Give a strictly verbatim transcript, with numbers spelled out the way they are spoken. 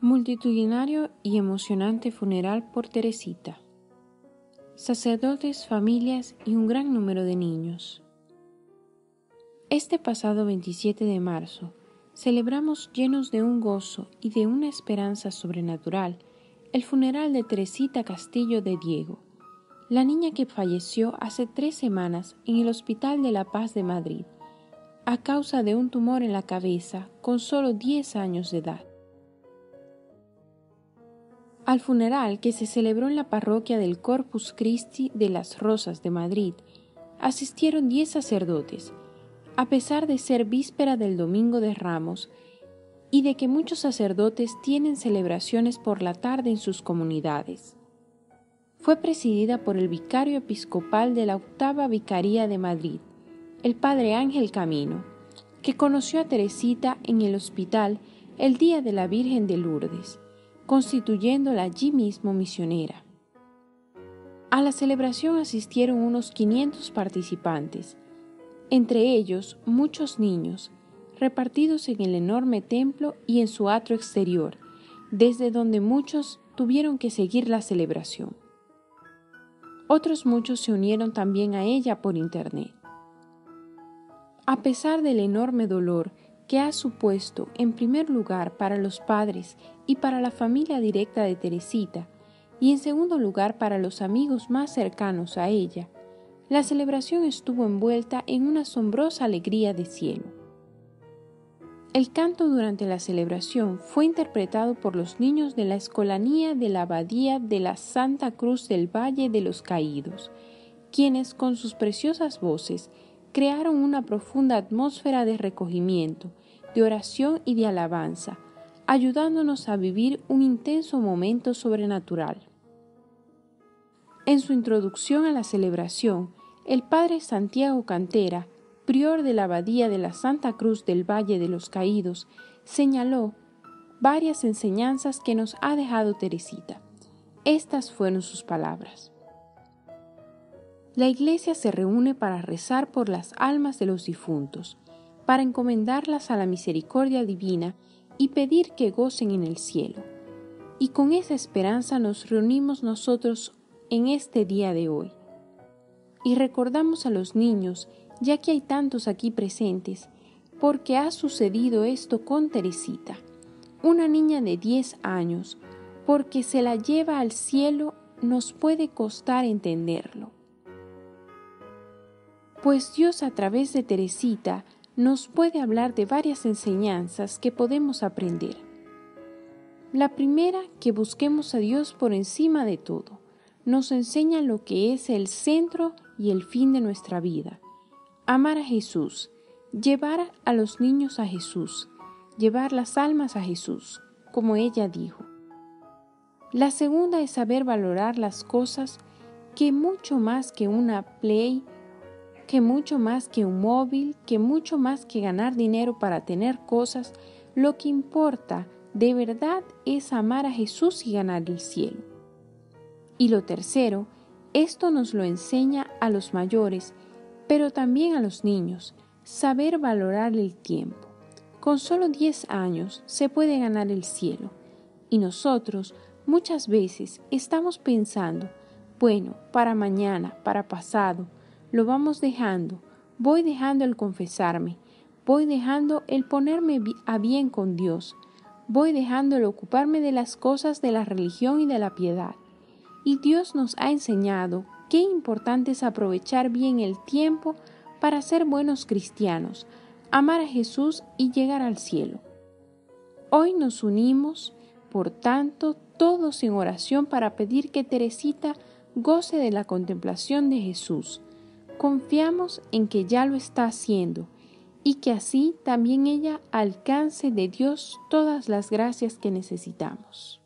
Multitudinario y emocionante funeral por Teresita. Sacerdotes, familias y un gran número de niños. Este pasado veintisiete de marzo, celebramos llenos de un gozo y de una esperanza sobrenatural el funeral de Teresita Castillo de Diego, la niña que falleció hace tres semanas en el Hospital de la Paz de Madrid, a causa de un tumor en la cabeza con solo diez años de edad. Al funeral, que se celebró en la parroquia del Corpus Christi de las Rosas de Madrid, asistieron diez sacerdotes, a pesar de ser víspera del Domingo de Ramos y de que muchos sacerdotes tienen celebraciones por la tarde en sus comunidades. Fue presidida por el vicario episcopal de la Octava Vicaría de Madrid, el padre Ángel Camino, que conoció a Teresita en el hospital el día de la Virgen de Lourdes, constituyéndola allí mismo misionera. A la celebración asistieron unos quinientos participantes, entre ellos muchos niños, repartidos en el enorme templo y en su atrio exterior, desde donde muchos tuvieron que seguir la celebración. Otros muchos se unieron también a ella por internet. A pesar del enorme dolor que ha supuesto, en primer lugar, para los padres y para la familia directa de Teresita, y en segundo lugar para los amigos más cercanos a ella, la celebración estuvo envuelta en una asombrosa alegría de cielo. El canto durante la celebración fue interpretado por los niños de la Escolanía de la Abadía de la Santa Cruz del Valle de los Caídos, quienes con sus preciosas voces crearon una profunda atmósfera de recogimiento, de oración y de alabanza, ayudándonos a vivir un intenso momento sobrenatural. En su introducción a la celebración, el padre Santiago Cantera, prior de la Abadía de la Santa Cruz del Valle de los Caídos, señaló varias enseñanzas que nos ha dejado Teresita. Estas fueron sus palabras. La Iglesia se reúne para rezar por las almas de los difuntos, para encomendarlas a la misericordia divina y pedir que gocen en el cielo. Y con esa esperanza nos reunimos nosotros en este día de hoy. Y recordamos a los niños, ya que hay tantos aquí presentes, porque ha sucedido esto con Teresita, una niña de diez años, porque se la lleva al cielo nos puede costar entenderlo. Pues Dios a través de Teresita nos puede hablar de varias enseñanzas que podemos aprender. La primera, que busquemos a Dios por encima de todo. Nos enseña lo que es el centro y el fin de nuestra vida. Amar a Jesús, llevar a los niños a Jesús, llevar las almas a Jesús, como ella dijo. La segunda es saber valorar las cosas que mucho más que una Play, que mucho más que un móvil, que mucho más que ganar dinero para tener cosas, lo que importa de verdad es amar a Jesús y ganar el cielo. Y lo tercero, esto nos lo enseña a los mayores, pero también a los niños, saber valorar el tiempo. Con solo diez años se puede ganar el cielo, y nosotros muchas veces estamos pensando, bueno, para mañana, para pasado, lo vamos dejando, voy dejando el confesarme, voy dejando el ponerme a bien con Dios, voy dejando el ocuparme de las cosas de la religión y de la piedad. Y Dios nos ha enseñado qué importante es aprovechar bien el tiempo para ser buenos cristianos, amar a Jesús y llegar al cielo. Hoy nos unimos, por tanto, todos en oración para pedir que Teresita goce de la contemplación de Jesús. Confiamos en que ya lo está haciendo y que así también ella alcance de Dios todas las gracias que necesitamos.